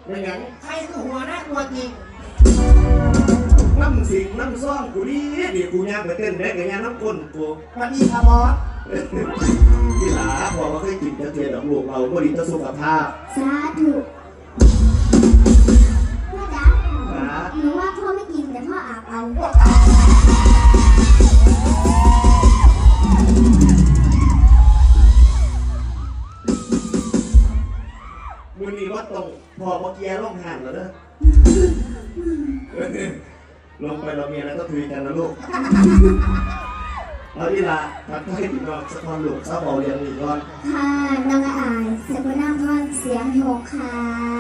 เป็นยังใครคือหัวหน้าตัวจริงน้ำสิงน้ำซ่องกูดีดีกูย่างไปเต้นได้กับย่างน้ำก้นกูสวัสดีครับบอสที่หลาพอมาเคยกินจะเทียนดอกลูกเราบริจาคสุขภาพสาธุพ่อจ๋าหนูว่าพ่อไม่กินแต่พ่ออาบเอามือนี้ว่าตรงพอเมื่อกี้ลงห่างแล้วนะลงไปเรามีอะไรก็คุยกันนะลูกเอาที่ละทักทายพี่น้องสะพอนหลวงสะพอนเรียนอีกก่อนค่ะน้องอายสกุลนามพรเสียงโยกค่ะ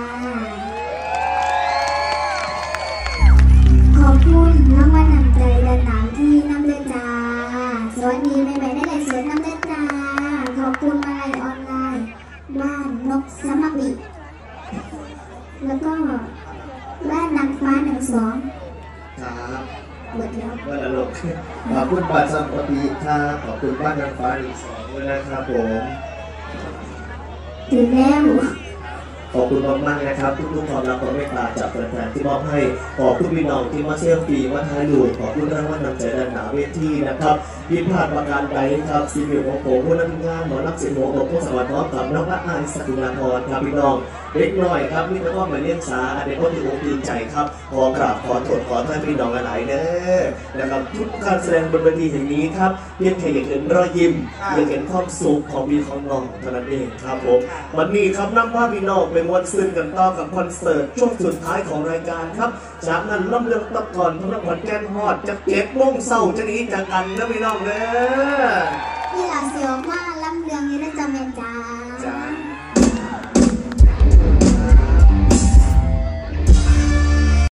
ขอบคุณน้องวันนำใจเดินหนาวที่น้ำเลือดจ้าสวัสดีแม่ๆได้เลยเสียงน้ำเลือดจ้าขอบคุณมาลัยออนไลน์บ้านนกสมัครบิแล้วก็บ้านนางฟ้า12 ครับหมดแล้วว่าละลูกขอบคุณบ้านสัมปติครับขอบคุณบ้านนางฟ้า12ด้วยนะครับผมถึงแล้วขอบคุณมากๆนะครับทุกๆความรักความเมตตาจากแฟนๆที่มอบให้ขอบคุณพี่น้องที่มาเซลฟี่มาถ่ายรูปขอบคุณรางวัลนำใจด้านหน้าเวทีนะครับผิดพลาดประการใดครับซีวิวของผมผู้นำงานหมอนักเสียงหัวอกผู้สวัสดิ์พร้อมกับน้องละอายสกุลาพรครับพี่น้องเล็กน้อยครับนี่ก็ต้องมาเลี้ยงสาเด็กก็ถืออกตื่นใจครับขอกราบขอโทษขอท่านพี่น้องหลายๆเด้อนะครับทุกการแสดงบนเวทีแห่งนี้ครับเพียงแค่อยากเห็นรอยยิ้มอยากเห็นความสุขของพี่ของน้องเท่านั้นเองครับผมวันนี้ครับนำภาพพี่น้องไปม้วนซึ้งกันต่อกับคอนเสิร์ตช่วงสุดท้ายของรายการครับจากนั้นล่ำเลืองตะก่อนพระนครแก่นฮอดจะ7 โมงเช้าจะนี้จากกันนะพี่น้องเด้อ